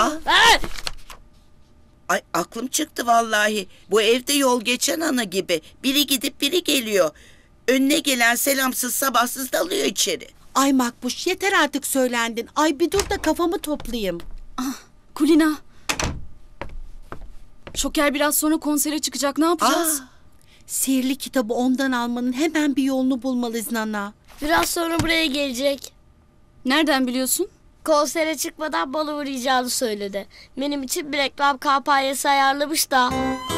Ah. Ay aklım çıktı vallahi. Bu evde yol geçen ana gibi. Biri gidip biri geliyor. Önüne gelen selamsız sabahsız dalıyor içeri. Ay Makbuş yeter artık söylendin. Ay bir dur da kafamı toplayayım. Kulina. Şoker biraz sonra konsere çıkacak, ne yapacağız? Sihirli kitabı ondan almanın hemen bir yolunu bulmalıyız Nana. Biraz sonra buraya gelecek. Nereden biliyorsun? Konsere çıkmadan bana uğrayacağını söyledi. Benim için bir reklam kampanyası ayarlamış da.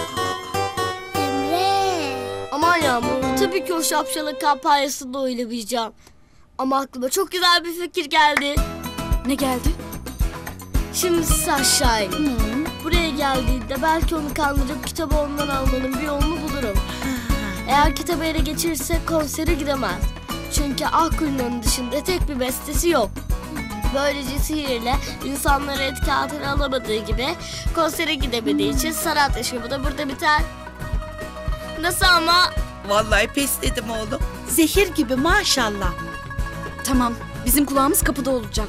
Emre. Aman Yağmur, tabii ki o şapşalın kampanyasında oynamayacağım. Ama aklıma çok güzel bir fikir geldi. Ne geldi? Şimdi siz aşağı inin. Buraya geldiğinde belki onu kandırıp kitabı ondan almanın bir yolunu bulurum. Eğer kitabı ele geçirirse konsere gidemez. Çünkü Akkulina'nın dışında tek bir bestesi yok. Böylece sihirle insanları etki altına alamadığı gibi konsere gidemediği için sanat yaşamı da burada biter. Nasıl ama? Vallahi pes dedim oğlum. Zehir gibi maşallah. Tamam, bizim kulağımız kapıda olacak.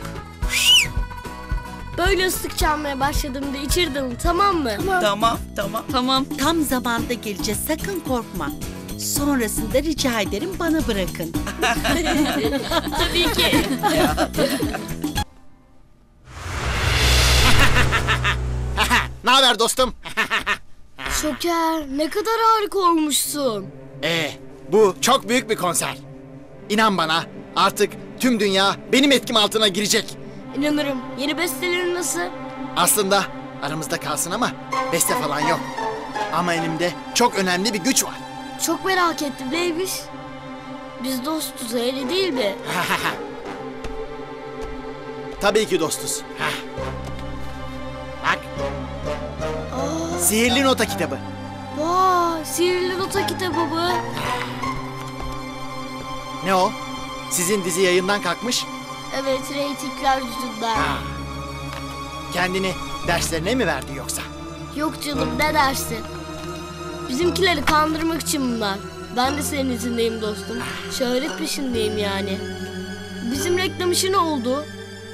Böyle ıslık çalmaya başladığımda içeri dalın, tamam mı? Tamam. Tam zamanda geleceğiz, sakın korkma. Sonrasında rica ederim bana bırakın. Tabii ki. Ne haber dostum? Şoker, ne kadar harika olmuşsun. Bu çok büyük bir konser. İnan bana, artık tüm dünya benim etkim altına girecek. İnanırım. Yeni bestelerin nasıl? Aslında aramızda kalsın ama beste falan yok. Ama elimde çok önemli bir güç var. Çok merak ettim, neymiş? Biz dostuz, öyle değil mi? Tabii ki dostuz. Bak. Sihirli Nota kitabı. Vay, sihirli nota kitabı bu. Ne o? Sizin dizi yayından kalkmış. Evet, reytingler yüzünden. Kendini derslerine mi verdi yoksa? Yok canım, ne dersin? Bizimkileri kandırmak için bunlar. Ben de senin izindeyim dostum. Şöhret peşindeyim yani. Bizim reklam işi ne oldu?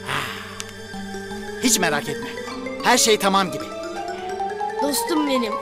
Hiç merak etme. Her şey tamam gibi. Dostum benim.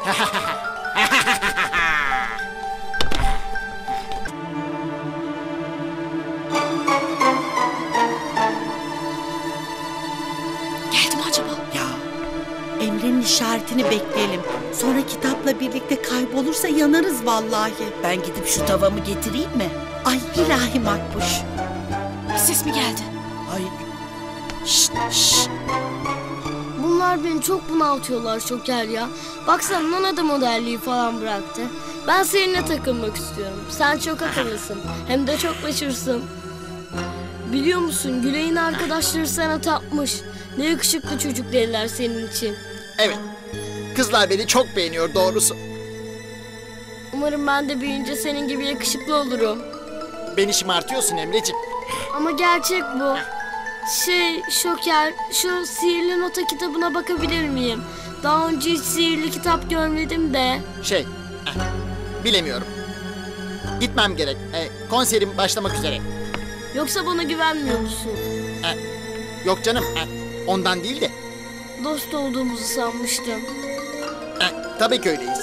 Geldi mi acaba? Ya Emre'nin işaretini bekleyelim. Sonra kitapla birlikte kaybolursa yanarız vallahi. ben gidip şu tavamı getireyim mi? Ay ilahi Makbuş. Bir ses mi geldi? Hayır. Şşt. Bunlar beni çok bunaltıyorlar Şoker ya. Baksana Nana da modelliği falan bıraktı. Ben seninle takılmak istiyorum. Sen çok akıllısın. Hem de çok meşhursun. Biliyor musun Güley'in arkadaşları sana tapmış. Ne yakışıklı çocuk dediler senin için. Evet. Kızlar beni çok beğeniyor doğrusu. Umarım ben de büyüyünce senin gibi yakışıklı olurum. Beni şımartıyorsun Emreciğim. Ama gerçek bu. Şoker, şu sihirli nota kitabına bakabilir miyim? Daha önce hiç sihirli kitap görmedim de. Bilemiyorum. Gitmem gerek. Konserim başlamak üzere. Yoksa bana güvenmiyor musun? Yok canım. Ondan değil de. Dost olduğumuzu sanmıştım. Tabii ki öyleyiz.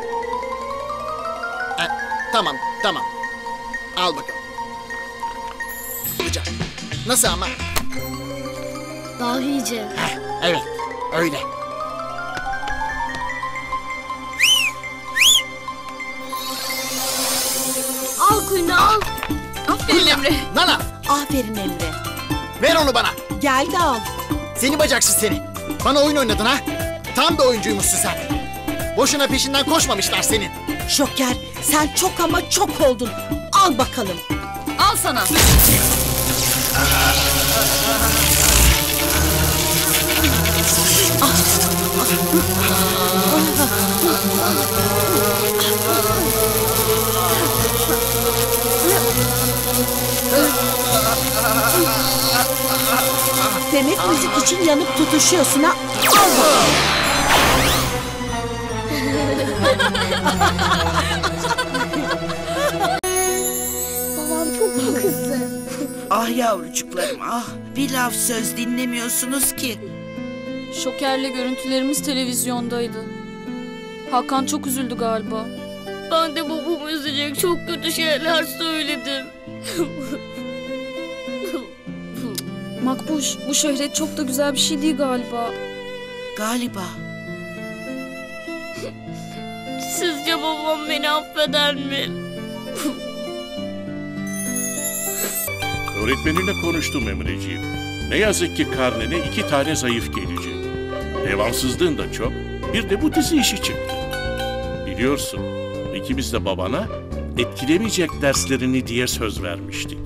Tamam. Al bakalım. Olacak. Nasıl ama? Dahice. Evet. Öyle. Al Kulina al. Aferin Emre. Nana, Aferin Emre. ver onu bana. Gel de al. Seni bacaksız seni. Bana oyun oynadın ha? Tam da oyuncuymuşsun sen. Boşuna peşinden koşmamışlar senin. Şoker sen çok ama çok oldun. Al bakalım. Al sana. Demek müzik için yanıp tutuşuyorsun ha. Al bakalım. Babam çok mu kızdı? Ah yavrucuklarım ah. Bir laf söz dinlemiyorsunuz ki. Şoker'le görüntülerimiz televizyondaydı. Hakan çok üzüldü galiba. Ben de babamı üzecek çok kötü şeyler söyledim. Makbuş, bu şöhret çok da güzel bir şey değil galiba. Galiba. Sizce babam beni affeder mi? Öğretmeninle konuştum Emreciğim. Ne yazık ki karnene 2 tane zayıf gelecek. Devamsızlığın da çok. Bir de bu dizi işi çıktı. Biliyorsun, ikimiz de babana etkilemeyecek derslerini diye söz vermiştik.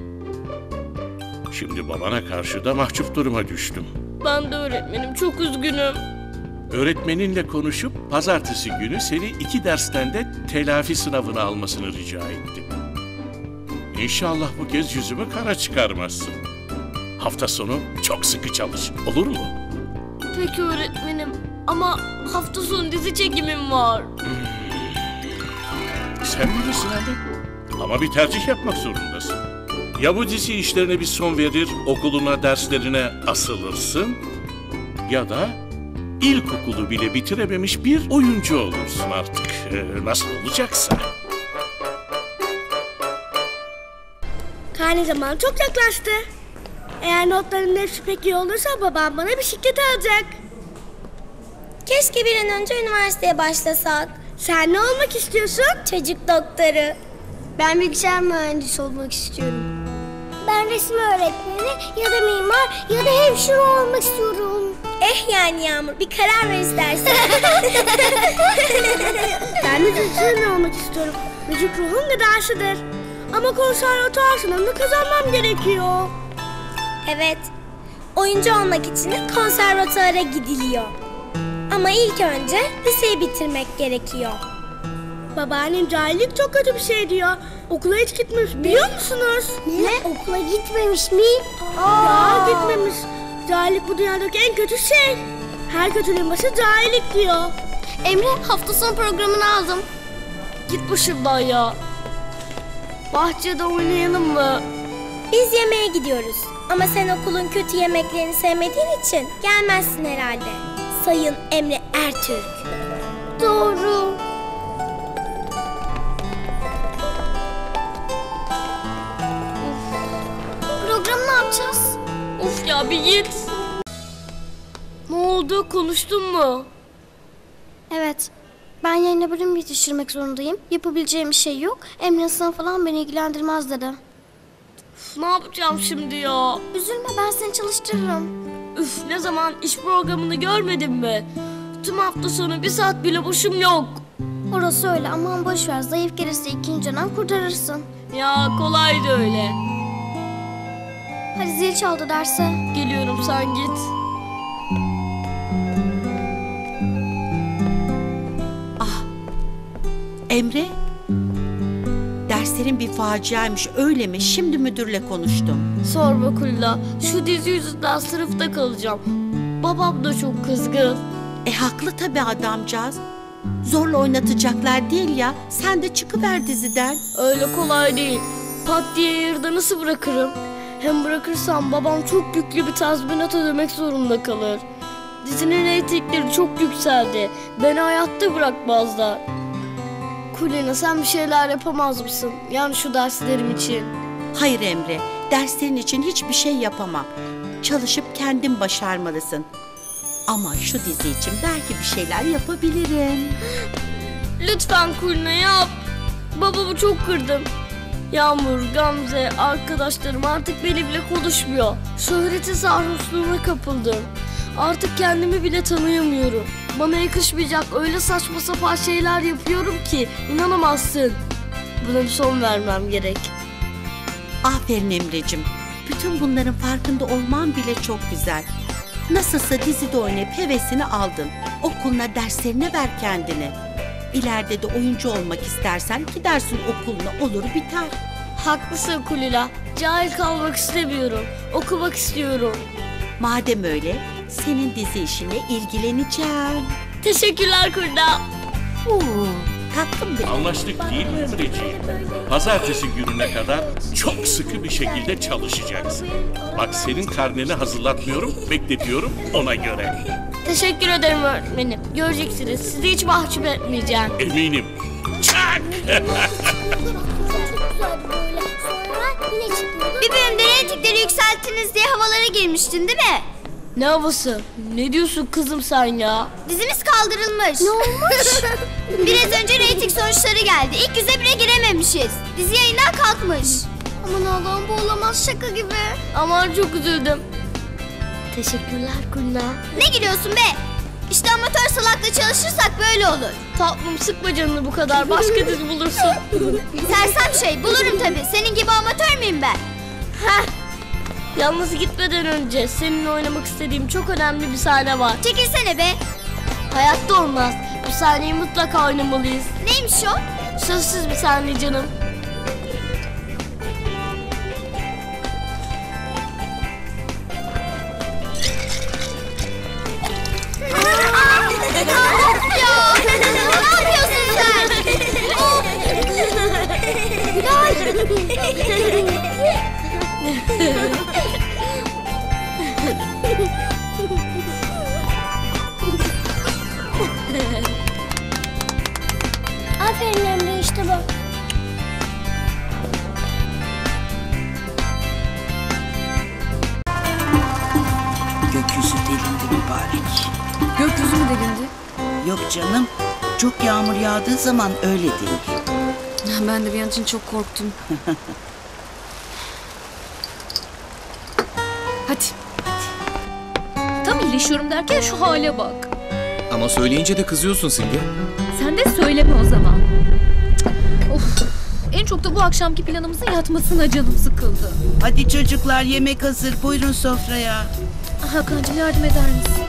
Şimdi babana karşı da mahcup duruma düştüm. Ben de öğretmenim, çok üzgünüm. Öğretmeninle konuşup pazartesi günü seni 2 dersten de telafi sınavına almasını rica ettim. İnşallah bu kez yüzümü kara çıkarmazsın. Hafta sonu çok sıkı çalış, olur mu? Peki öğretmenim, ama hafta sonu dizi çekimim var. Sen bilirsin abi. Ama bir tercih yapmak zorundasın. Ya bu dizi işlerine bir son verir, okuluna, derslerine asılırsın... ...ya da ilkokulu bile bitirememiş bir oyuncu olursun artık. Nasıl olacaksa. Karne zamanı çok yaklaştı. Eğer notların hepsi pek iyi olursa babam bana bisiklet alacak. Keşke bir an önce üniversiteye başlasak. Sen ne olmak istiyorsun? Çocuk doktoru. Ben bilgisayar mühendisi olmak istiyorum. Ben resim öğretmeni ya da mimar ya da hemşire olmak istiyorum. Yani Yağmur, bir karar ver istersen. Ben de müzisyen olmak istiyorum. Müzik ruhun gıdasıdır. Ama konservatuar sınavını kazanmam gerekiyor. Evet, oyuncu olmak için de konservatuara gidiliyor. Ama ilk önce liseyi bitirmek gerekiyor. Babaannem cahillik çok kötü bir şey diyor. Okula hiç gitmemiş, biliyor musunuz? Ne? Okula gitmemiş mi? Ya gitmemiş. Cahillik bu dünyadaki en kötü şey. Her kötülüğün başı cahillik diyor. Emre, hafta sonu programını aldım. Git başımdan ya. Bahçede oynayalım mı? Biz yemeğe gidiyoruz. Ama sen okulun kötü yemeklerini sevmediğin için gelmezsin herhalde. Sayın Emre Ertürk. Doğru. Programı ne yapacağız? Of ya, bir git. Ne oldu, konuştun mu? Evet. Ben yayına bölüm yetiştirmek zorundayım. Yapabileceğim bir şey yok. Emre sınav falan beni ilgilendirmez dedi. Ne yapacağım şimdi ya? Üzülme, ben seni çalıştırırım. Üf, ne zaman iş programını görmedin mi? Tüm hafta sonu 1 saat bile boşum yok. Orası öyle, aman boş ver. Zayıf gelirse 2. dönem kurtarırsın. Ya kolaydı öyle. Hadi zil çaldı derse. Geliyorum, sen git. Emre, derslerin bir faciaymış, öyle mi? Şimdi müdürle konuştum. Sorma Kulla, şu dizi yüzünden sınıfta kalacağım. Babam da çok kızgın. Haklı tabii adamcağız. Zorla oynatacaklar değil ya. Sen de çıkıver diziden. Öyle kolay değil. Pat diye yerde nasıl bırakırım? Hem bırakırsam babam çok yüklü bir tazminat ödemek zorunda kalır. Dizinin reytingleri çok yükseldi. Beni hayatta bırakmazlar. Kulina, sen bir şeyler yapamaz mısın? Yani şu derslerim için. Hayır Emre, derslerin için hiçbir şey yapamam. Çalışıp kendin başarmalısın. Ama şu dizi için belki bir şeyler yapabilirim. Lütfen Kulina, yap. Babamı çok kırdım. Yağmur, Gamze, arkadaşlarım artık benimle konuşmuyor. Şöhretin sarhoşluğuna kapıldım. Artık kendimi bile tanıyamıyorum. Bana yakışmayacak öyle saçma sapan şeyler yapıyorum ki inanamazsın. Buna bir son vermem gerek. Aferin Emre'cim. Bütün bunların farkında olman bile çok güzel. Nasılsa dizide oynayıp hevesini aldın. Okuluna, derslerine ver kendini. İleride de oyuncu olmak istersen gidersin okuluna, olur biter. Haklısın Kulila. Cahil kalmak istemiyorum. Okumak istiyorum. Madem öyle, senin dizi işine ilgileneceğim. Teşekkürler Kulina. Tatlım benim. Anlaştık değil mi Emreciğim? Pazartesi gününe kadar çok sıkı bir şekilde çalışacaksın. Bak senin karneni hazırlatmıyorum, bekletiyorum ona göre. Teşekkür ederim öğretmenim. Göreceksiniz. Sizi hiç mahcup etmeyeceğim. Eminim. Çak! Bir bölümde reytingleri yükselttiniz diye havalara girmiştin değil mi? Ne havası? Ne diyorsun kızım sen ya? Dizimiz kaldırılmış. Ne olmuş? Biraz önce reyting sonuçları geldi. İlk 101'e girememişiz. Dizi yayından kalkmış. Aman Allah'ım bu olamaz, şaka gibi. Aman çok üzüldüm. Teşekkürler Kulina. Ne gülüyorsun be? İşte amatör salakla çalışırsak böyle olur. Tatlım sıkma canını bu kadar. Başka dizi bulursun. Sersem şey bulurum tabii. Senin gibi amatör müyüm ben? Heh. Yalnız gitmeden önce seninle oynamak istediğim çok önemli bir sahne var. Çekilsene be. Hayatta olmaz. Bu sahneyi mutlaka oynamalıyız. Neymiş o? Sözsüz bir sahne canım. Ya ne yapıyorsun sen? Aferin Emre, işte bu. Gökyüzü delindi mübarek. Gökyüzü mü delindi? Yok canım, çok yağmur yağdığı zaman öyle denir. Ben de bir an için çok korktum. Hadi. Tam iyileşiyorum derken şu hale bak. Ama söyleyince de kızıyorsun Simge. Sen de söyleme o zaman. Of. En çok da bu akşamki planımızın yatmasına canım sıkıldı. Hadi çocuklar, yemek hazır. Buyurun sofraya. Hakan'cığım yardım eder misin?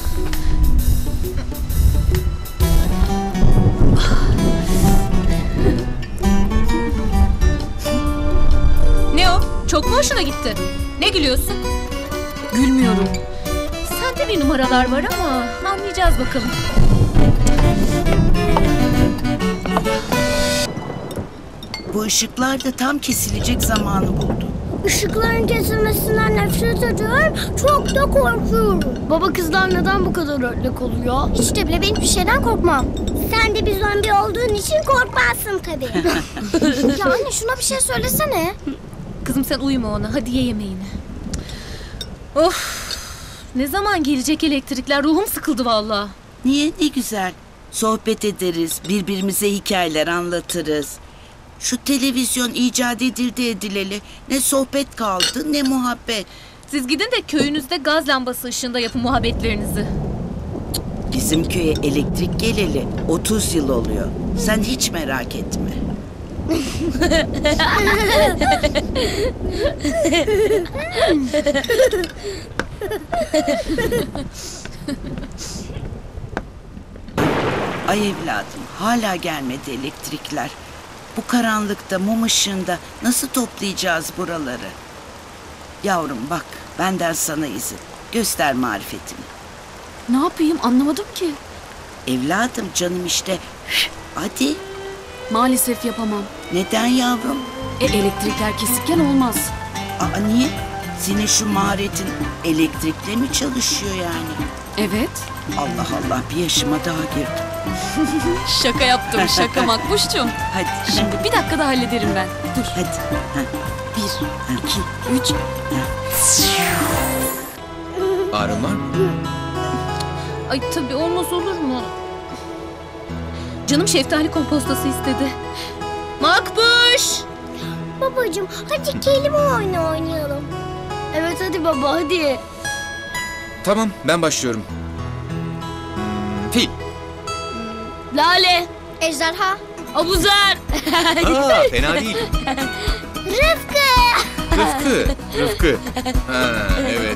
Ne o? Çok mu hoşuna gitti? Ne gülüyorsun? Gülmüyorum. Sende bir numaralar var ama anlayacağız bakalım. Bu ışıklar da tam kesilecek zamanı buldu. Işıkların kesilmesinden nefret ediyorum. Çok da korkuyorum. Baba kızlar neden bu kadar ördek oluyor? Hiç de bile ben hiçbir şeyden korkmam. Sen de bir zombi olduğun için korkmazsın tabii. Ya anne şuna bir şey söylesene. Kızım sen uyuma ona. Hadi ye yemeğini. Of. Ne zaman gelecek elektrikler? Ruhum sıkıldı vallahi. Niye? Ne güzel. Sohbet ederiz, birbirimize hikayeler anlatırız. Şu televizyon icat edildi edileli. Ne sohbet kaldı ne muhabbet. Siz gidin de köyünüzde gaz lambası ışığında yapın muhabbetlerinizi. Bizim köye elektrik geleli 30 yıl oluyor. Sen hiç merak etme. Ay evladım, hala gelmedi elektrikler. Bu karanlıkta, mum ışığında nasıl toplayacağız buraları? Yavrum bak, benden sana izin. Göster marifetini. Ne yapayım anlamadım ki. Evladım canım işte. Hadi. Maalesef yapamam. Neden yavrum? Elektrikler kesikken olmaz. Aa niye? Senin şu maharetin elektrikle mi çalışıyor yani? Evet. Allah Allah, bir yaşıma daha girdim. Şaka yaptım şaka Makbuş'cum. Hadi şimdi. Bir dakikada hallederim ben. Dur. Hadi. Ha. 1, 2, 3. Ağrın var mı? Ay tabii olmaz olur mu? Canım şeftali kompostası istedi. Makbuş! Babacığım hadi kelime oyunu oynayalım. Evet hadi baba hadi. Tamam, ben başlıyorum. Fil. Lale. Ejderha. Abuzer. Aa, fena değil. Rıfkı. Rıfkı. Ha, evet.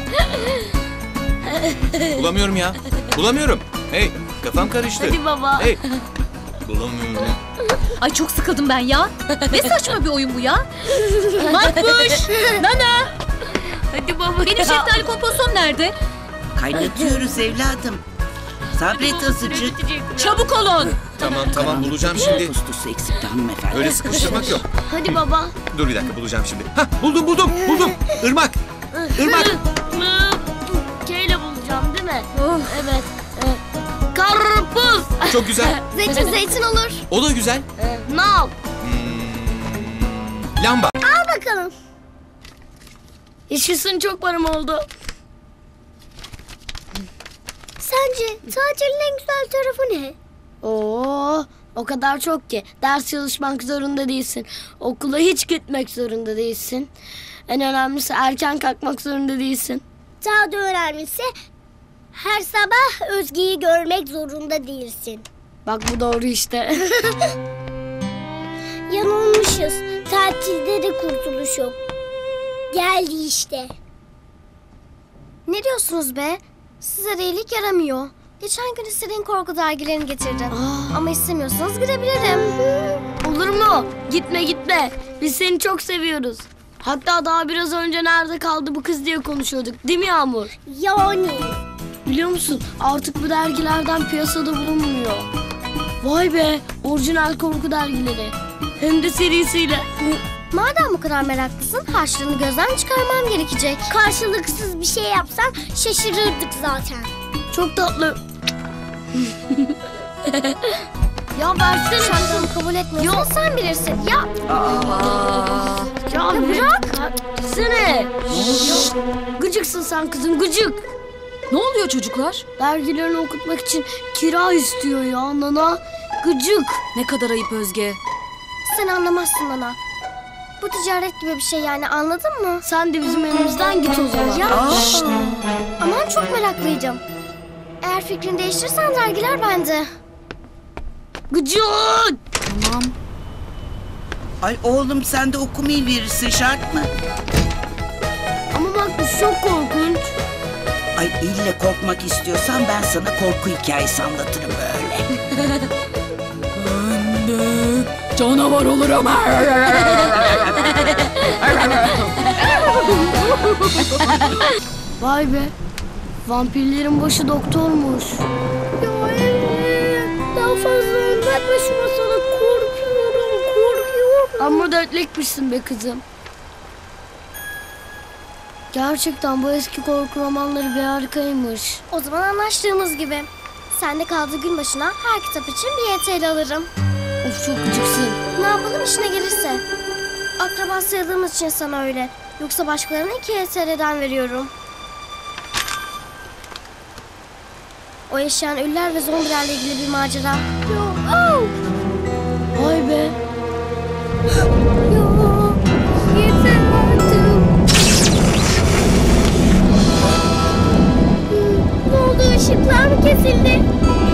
Bulamıyorum ya. Bulamıyorum. Hey, kafam karıştı. Hadi baba. Hey. Bulamıyorum. Ay çok sıkıldım ben ya. Ne saçma bir oyun bu ya. Makbuş! Nana! Hadi baba. Benim şeftali kompostom nerede? Kaynatıyoruz evladım. Sabret azıcık. Çabuk olun. Tamam bulacağım şimdi. Pustusu eksikti hanımefendi. Öyle sıkıştırmak yok. Hadi baba. Dur bir dakika bulacağım şimdi. Hah buldum. Irmak. K ile bulacağım değil mi? Evet. Karpuz. Çok güzel. Zeytin olur. O da güzel. Nal. Lamba. Al bakalım. Yaşasın, çok param oldu. Sence tatilin en güzel tarafı ne? Oo, o kadar çok ki. Ders çalışmak zorunda değilsin. Okula hiç gitmek zorunda değilsin. En önemlisi erken kalkmak zorunda değilsin. Daha da önemlisi her sabah Özge'yi görmek zorunda değilsin. Bak bu doğru işte. Yanılmışız. Tatilde de kurtuluş yok. Geldi işte. Ne diyorsunuz be? Size de iyilik yaramıyor. Geçen gün istediğin korku dergilerini getirdim. Ama istemiyorsanız gidebilirim. Olur mu? Gitme. Biz seni çok seviyoruz. Hatta daha biraz önce nerede kaldı bu kız diye konuşuyorduk. Değil mi Yağmur? Yani. Biliyor musun? Artık bu dergilerden piyasada bulunmuyor. Vay be! Orijinal korku dergileri. Hem de serisiyle. Madem bu kadar meraklısın, harçlığını gözden çıkarmam gerekecek. Karşılıksız bir şey yapsan şaşırırdık zaten. Çok tatlı. Ya versene. Şartlarımı kabul etmiyorsan sen bilirsin. Ya Ya bırak. Versene. Gıcıksın sen kızım, gıcık. Ne oluyor çocuklar? Dergilerini okutmak için kira istiyor ya nana. Gıcık. Ne kadar ayıp Özge. sen anlamazsın ana. Bu ticaret gibi bir şey yani, anladın mı? Sen de bizim evimizden git o zaman. Ya aman, çok meraklıydım. Eğer fikrini değiştirirsen dergiler bende. Gıcık. Tamam. Ay oğlum sen de okumayı verirsin, şart mı? Ama bak bu çok korkunç. Ay ille korkmak istiyorsan ben sana korku hikayesi anlatırım böyle. Canavar olurum. Vay be. Vampirlerin başı doktormuş. Ya daha fazla anlatma şu masala. Korkuyorum. Amma dertlikmişsin be kızım. Gerçekten bu eski korku romanları bir harikaymış. O zaman anlaştığımız gibi. Sen de kaldığı gün başına her kitap için bir YTL alırım. Of çok gıcıksın. Ne yapalım, işine gelirse. Akraba sayıldığımız için sana öyle. Yoksa başkalarına 2 YTL'den veriyorum. O yaşayan ölüler ve zombilerle ilgili bir macera. Vay be. Yeter artık. Ne oldu, ışıklar mı kesildi?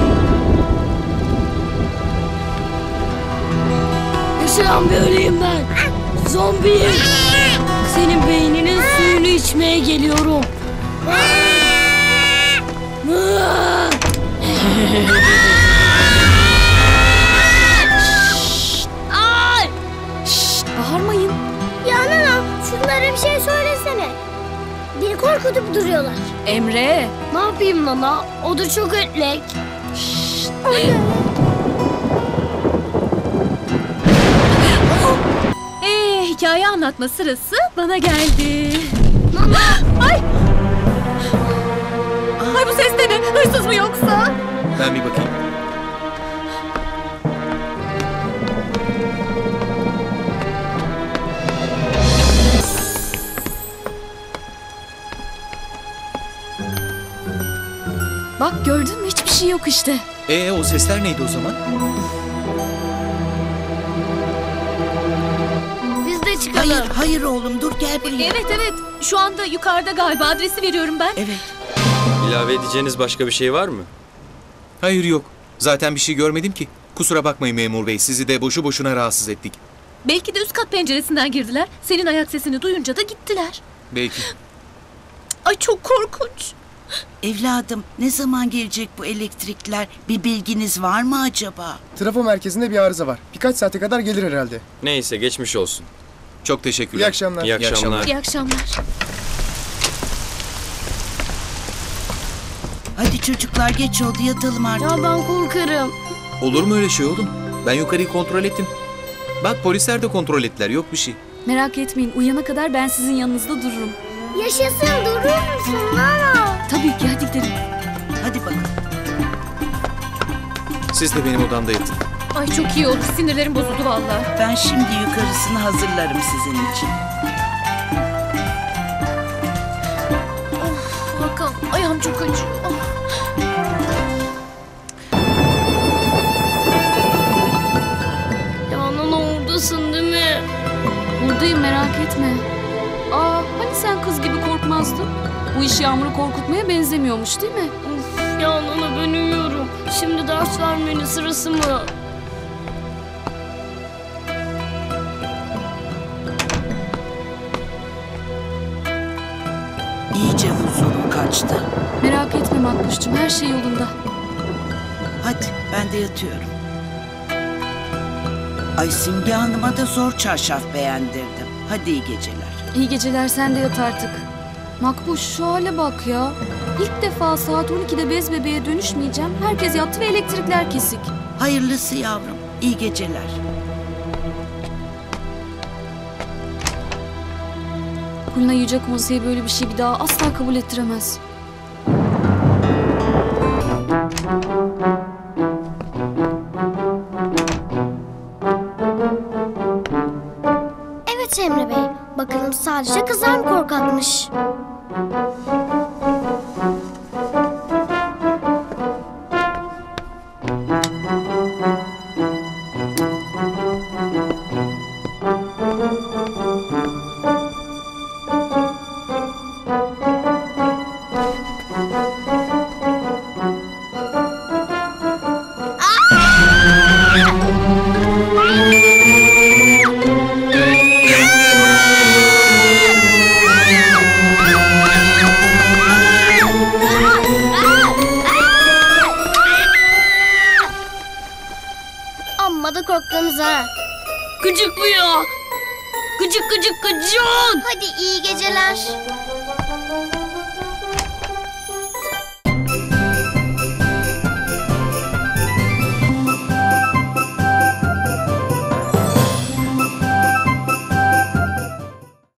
Yaşayan bir öleyim ben. Zombiyim. Senin beyninin suyunu içmeye geliyorum. Ay! Bağırmayın. Ya nana, şunlara bir şey söylesene. Beni korkutup duruyorlar. Emre. Ne yapayım nana? O da çok ötlek. Hikaye anlatma sırası bana geldi. Ay! Ay bu ses de ne? Hırsız mı yoksa? Ben bir bakayım. Bak gördün mü, hiçbir şey yok işte. O sesler neydi o zaman? Biz de çıkalım. Hayır oğlum dur gel buraya. Evet. Şu anda yukarıda galiba, adresi veriyorum ben. Evet. İlave edeceğiniz başka bir şey var mı? Hayır yok. Zaten bir şey görmedim ki. Kusura bakmayın memur bey. Sizi de boşu boşuna rahatsız ettik. Belki de üst kat penceresinden girdiler. Senin ayak sesini duyunca da gittiler. Belki. Ay çok korkunç. Evladım ne zaman gelecek bu elektrikler? Bir bilginiz var mı acaba? Trafo merkezinde bir arıza var. Birkaç saate kadar gelir herhalde. Neyse geçmiş olsun. Çok teşekkürler. İyi akşamlar. İyi akşamlar. İyi akşamlar. Hadi çocuklar geç oldu, yatalım artık. Ya ben korkarım. Olur mu öyle şey oğlum? Ben yukarıyı kontrol ettim. Bak polisler de kontrol ettiler, yok bir şey. Merak etmeyin, uyuyana kadar ben sizin yanınızda dururum. Yaşasın, durur musun Nana? Tabii ki, hadi gidelim. Hadi bakalım. Siz de benim odamda yatın. Ay çok iyi olur. Sinirlerim bozuldu vallahi. Ben şimdi yukarısını hazırlarım sizin için. Hakan ayağım çok acıyor. Ya Nana oradasın değil mi? Buradayım, merak etme. Aa, hani sen kız gibi korkmazdın? Bu iş Yağmur'u korkutmaya benzemiyormuş değil mi? Uf, ya Nana ben uyuyorum. Şimdi ders vermenin sırası mı? İyice huzurum kaçtı. Merak etme Makbuş'cum, her şey yolunda. Hadi ben de yatıyorum. Ay Simge Hanım'a da zor çarşaf beğendirdim. Hadi iyi geceler. İyi geceler, sen de yat artık. Makbuş, şu hale bak ya. İlk defa saat 12'de bez bebeğe dönüşmeyeceğim. Herkes yattı ve elektrikler kesik. Hayırlısı yavrum. İyi geceler. Kulina Yüce Konseyi böyle bir şey bir daha asla kabul ettiremez. Evet Emre Bey. Bakalım sadece kızlar mı korkakmış? Amma da korktunuz ha. Gıcık bu ya. Gıcık gıcık gıcık. Hadi iyi geceler.